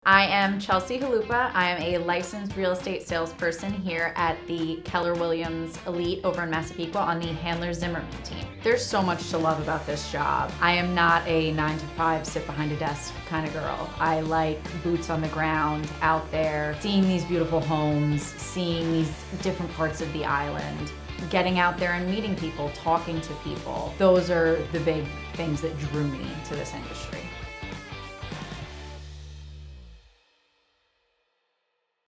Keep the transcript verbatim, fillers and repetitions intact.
I am Chelsea Halupa. I am a licensed real estate salesperson here at the Keller Williams Elite over in Massapequa on the Handler Zimmerman team. There's so much to love about this job. I am not a nine to five, sit behind a desk kind of girl. I like boots on the ground, out there, seeing these beautiful homes, seeing these different parts of the island, getting out there and meeting people, talking to people. Those are the big things that drew me to this industry.